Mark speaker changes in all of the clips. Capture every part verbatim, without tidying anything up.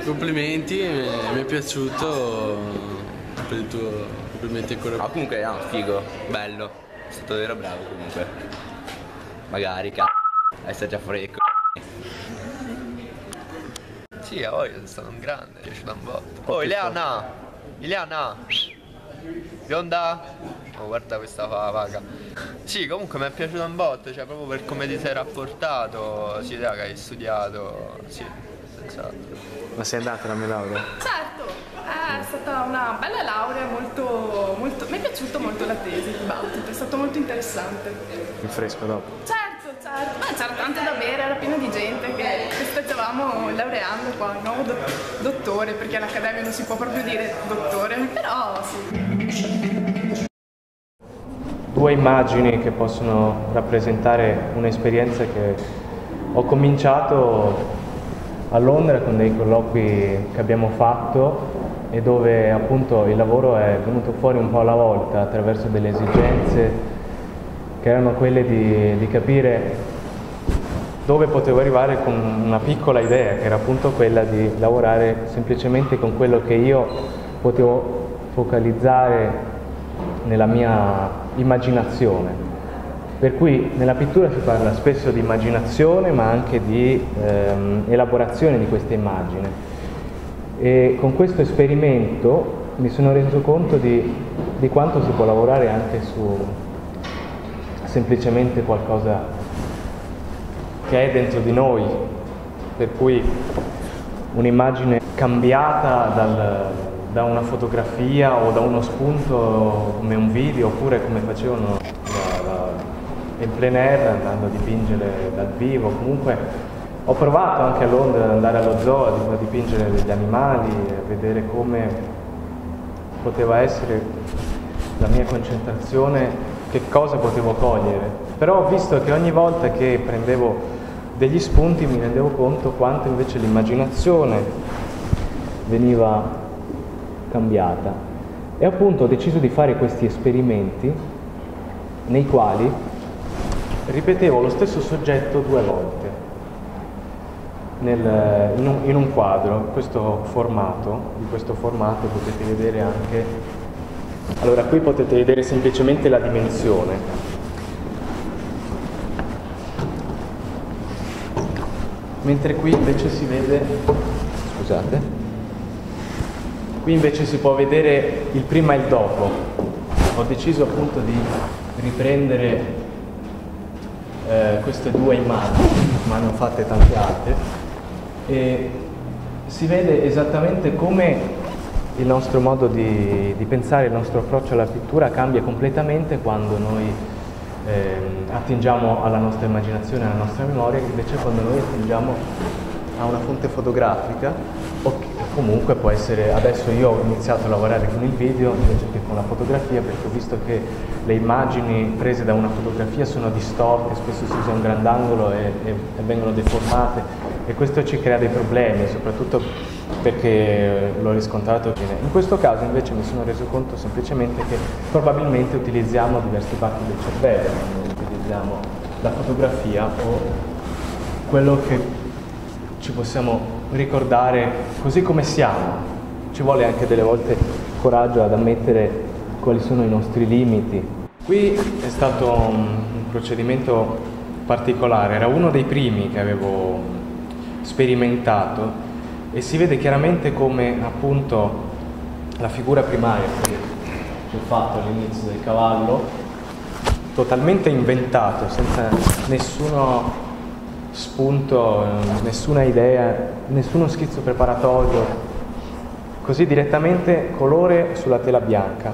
Speaker 1: complimenti, mi è piaciuto per il tuo complimenti ancora.
Speaker 2: No, comunque no, figo, bello, è stato davvero bravo comunque. Magari, c***o, essere già fuori dei c***o. Sì, a voi è stato un grande, mi è piaciuto un botto. Oh, Ileana! Ileana! Bionda? Oh, guarda questa vaga. Sì, comunque mi è piaciuto un botto, cioè proprio per come ti sei rapportato, si vede che hai studiato, sì, senz'altro.
Speaker 3: Ma sei andata alla mia laurea?
Speaker 4: Certo, è stata una bella laurea, molto, molto, mi è piaciuta molto la tesi, il dibattito, è stato molto interessante.
Speaker 3: Rinfresco dopo?
Speaker 4: Certo, certo, ma c'era tanto da bere, era pieno di gente che stavamo laureando qua, il nuovo do dottore, perché all'accademia non si può proprio dire dottore, però sì.
Speaker 3: Due immagini che possono rappresentare un'esperienza che ho cominciato a Londra con dei colloqui che abbiamo fatto e dove appunto il lavoro è venuto fuori un po' alla volta attraverso delle esigenze che erano quelle di, di capire dove potevo arrivare con una piccola idea, che era appunto quella di lavorare semplicemente con quello che io potevo focalizzare nella mia immaginazione. Per cui nella pittura si parla spesso di immaginazione ma anche di ehm, elaborazione di questa immagine, e con questo esperimento mi sono reso conto di, di quanto si può lavorare anche su semplicemente qualcosa che è dentro di noi, per cui un'immagine cambiata dal, da una fotografia o da uno spunto come un video, oppure come facevano da, da, in plein air andando a dipingere dal vivo. Comunque ho provato anche a Londra ad andare allo zoo a dipingere degli animali, a vedere come poteva essere la mia concentrazione, che cosa potevo cogliere. Però ho visto che ogni volta che prendevo degli spunti mi rendevo conto quanto invece l'immaginazione veniva cambiata, e appunto ho deciso di fare questi esperimenti nei quali ripetevo lo stesso soggetto due volte nel, in, un, in un quadro. Questo formato, di questo formato potete vedere anche, allora qui potete vedere semplicemente la dimensione, mentre qui invece si vede, scusate, qui invece si può vedere il prima e il dopo. Ho deciso appunto di riprendere eh, queste due immagini, ma ne ho fatte tante altre, e si vede esattamente come il nostro modo di, di pensare, il nostro approccio alla pittura cambia completamente quando noi eh, attingiamo alla nostra immaginazione, alla nostra memoria, invece quando noi attingiamo a una fonte fotografica, o comunque può essere, adesso io ho iniziato a lavorare con il video invece che con la fotografia, perché ho visto che le immagini prese da una fotografia sono distorte, spesso si usa un grandangolo e, e, e vengono deformate, e questo ci crea dei problemi, soprattutto perché l'ho riscontrato bene. In questo caso invece mi sono reso conto semplicemente che probabilmente utilizziamo diverse parti del cervello, quando utilizziamo la fotografia o quello che ci possiamo ricordare così come siamo. Ci vuole anche delle volte coraggio ad ammettere quali sono i nostri limiti. Qui è stato un procedimento particolare, era uno dei primi che avevo sperimentato, e si vede chiaramente come appunto la figura primaria che ho fatto all'inizio del cavallo, totalmente inventato, senza nessuno spunto, nessuna idea, nessuno schizzo preparatorio, così direttamente colore sulla tela bianca,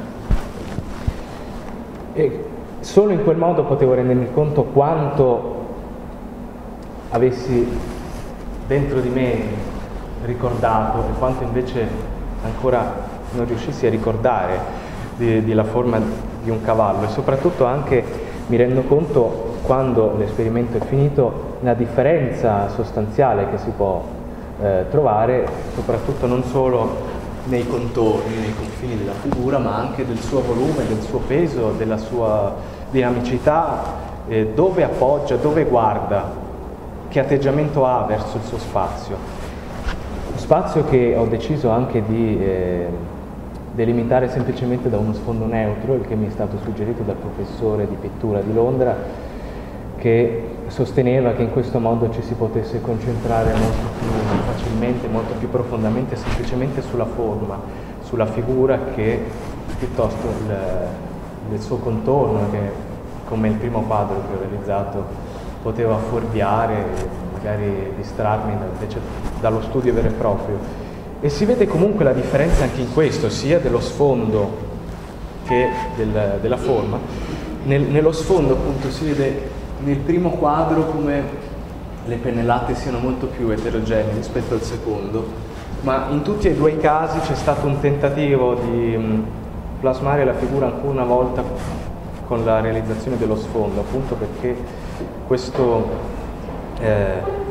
Speaker 3: e solo in quel modo potevo rendermi conto quanto avessi dentro di me ricordato e quanto invece ancora non riuscissi a ricordare di, di la forma di un cavallo, e soprattutto anche mi rendo conto, quando l'esperimento è finito, la differenza sostanziale che si può eh, trovare, soprattutto non solo nei contorni, nei confini della figura, ma anche del suo volume, del suo peso, della sua dinamicità, eh, dove appoggia, dove guarda, che atteggiamento ha verso il suo spazio. spazio che ho deciso anche di eh, delimitare semplicemente da uno sfondo neutro, il che mi è stato suggerito dal professore di pittura di Londra, che sosteneva che in questo modo ci si potesse concentrare molto più facilmente, molto più profondamente, semplicemente sulla forma, sulla figura, che piuttosto il, il suo contorno, che come il primo quadro che ho realizzato poteva fuorviare e magari distrarmi invece dallo studio vero e proprio. E si vede comunque la differenza anche in questo, sia dello sfondo che del, della forma. Nel, nello sfondo appunto si vede nel primo quadro come le pennellate siano molto più eterogenee rispetto al secondo, ma in tutti e due i casi c'è stato un tentativo di mh, plasmare la figura ancora una volta con la realizzazione dello sfondo, appunto perché questo eh,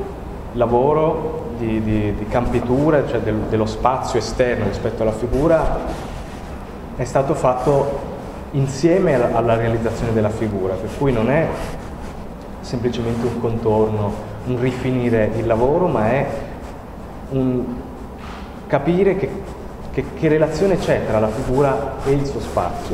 Speaker 3: lavoro di, di, di campitura, cioè del, dello spazio esterno rispetto alla figura, è stato fatto insieme alla, alla realizzazione della figura, per cui non è semplicemente un contorno, un rifinire il lavoro, ma è un capire che, che, che relazione c'è tra la figura e il suo spazio.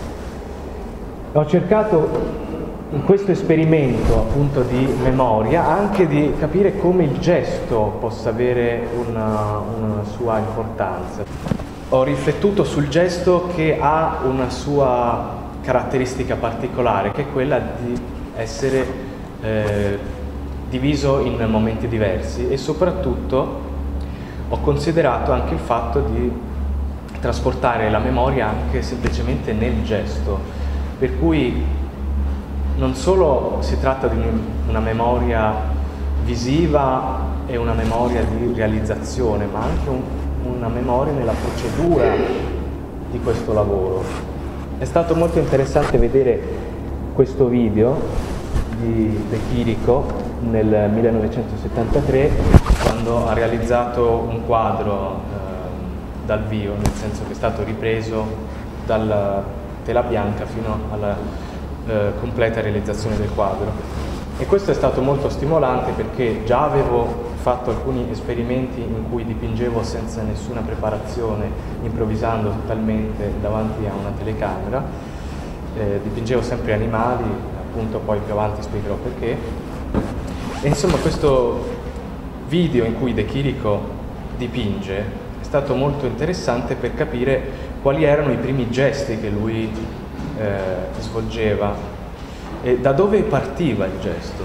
Speaker 3: Ho cercato in questo esperimento appunto di memoria anche di capire come il gesto possa avere una, una sua importanza. Ho riflettuto sul gesto che ha una sua caratteristica particolare, che è quella di essere Eh, diviso in momenti diversi, e soprattutto ho considerato anche il fatto di trasportare la memoria anche semplicemente nel gesto, per cui non solo si tratta di una memoria visiva e una memoria di realizzazione, ma anche un, una memoria nella procedura di questo lavoro. È stato molto interessante vedere questo video di De Chirico nel millenovecentosettantatré, quando ha realizzato un quadro eh, dal vivo, nel senso che è stato ripreso dalla tela bianca fino alla eh, completa realizzazione del quadro. E questo è stato molto stimolante, perché già avevo fatto alcuni esperimenti in cui dipingevo senza nessuna preparazione, improvvisando totalmente davanti a una telecamera, eh, dipingevo sempre animali, appunto poi più avanti spiegherò perché. E insomma questo video in cui De Chirico dipinge è stato molto interessante per capire quali erano i primi gesti che lui eh, svolgeva e da dove partiva il gesto.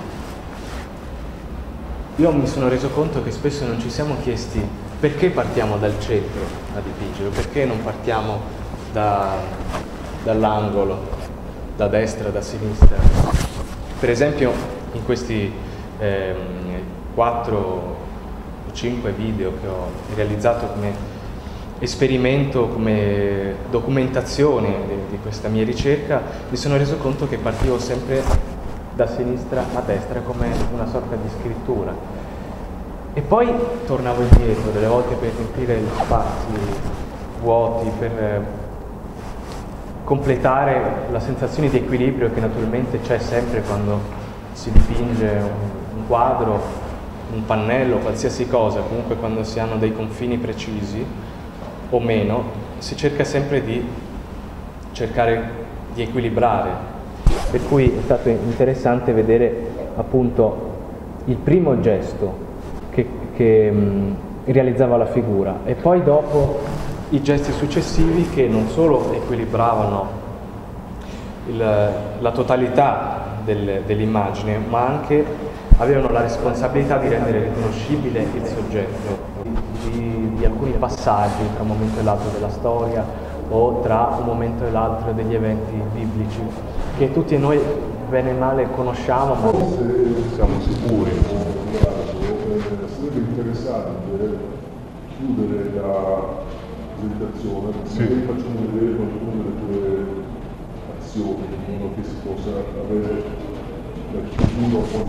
Speaker 3: Io mi sono reso conto che spesso non ci siamo chiesti perché partiamo dal centro a dipingere, perché non partiamo da, dall'angolo, da destra, da sinistra. Per esempio in questi ehm, quattro o cinque video che ho realizzato come esperimento, come documentazione di, di questa mia ricerca, mi sono reso conto che partivo sempre da sinistra a destra come una sorta di scrittura, e poi tornavo indietro delle volte per riempire gli spazi vuoti, per completare la sensazione di equilibrio che naturalmente c'è sempre quando si dipinge un, un quadro, un pannello, qualsiasi cosa. Comunque quando si hanno dei confini precisi o meno, si cerca sempre di cercare di equilibrare, per cui è stato interessante vedere appunto il primo gesto che, che mh, realizzava la figura, e poi dopo i gesti successivi che non solo equilibravano il, la totalità del, dell'immagine, ma anche avevano la responsabilità di rendere riconoscibile il soggetto, di, di alcuni passaggi tra un momento e l'altro della storia, o tra un momento e l'altro degli eventi biblici, che tutti noi bene e male conosciamo, ma
Speaker 5: siamo sicuri, sarebbe interessante chiudere la presentazione, sì. Magari facciamo vedere qualcuna delle tue azioni, in modo che si possa avere la chiusura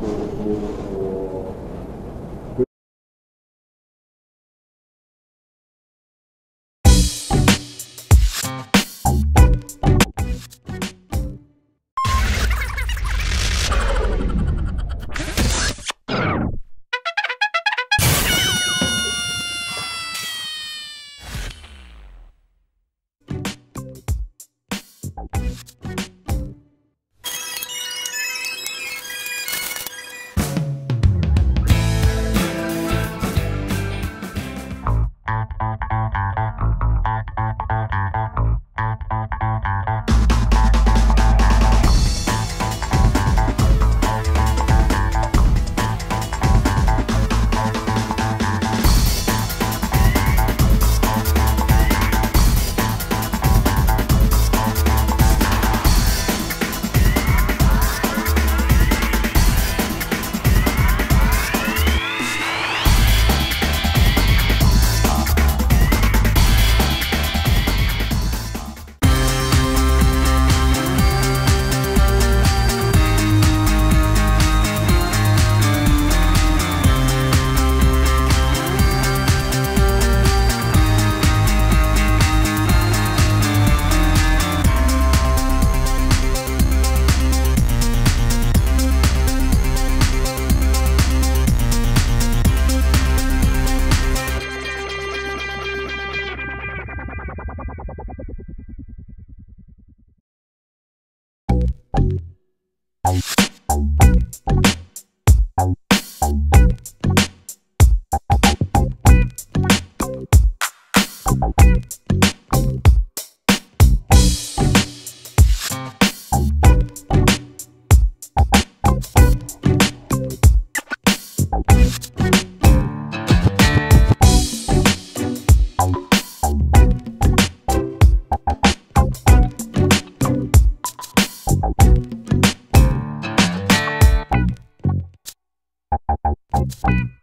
Speaker 5: o
Speaker 6: Thank